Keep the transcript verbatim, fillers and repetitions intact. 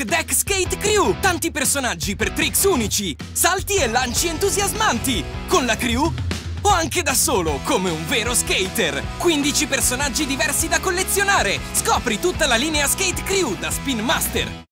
Deck Skate Crew! Tanti personaggi per tricks unici, salti e lanci entusiasmanti! Con la crew o anche da solo, come un vero skater! quindici personaggi diversi da collezionare! Scopri tutta la linea Skate Crew da Spin Master!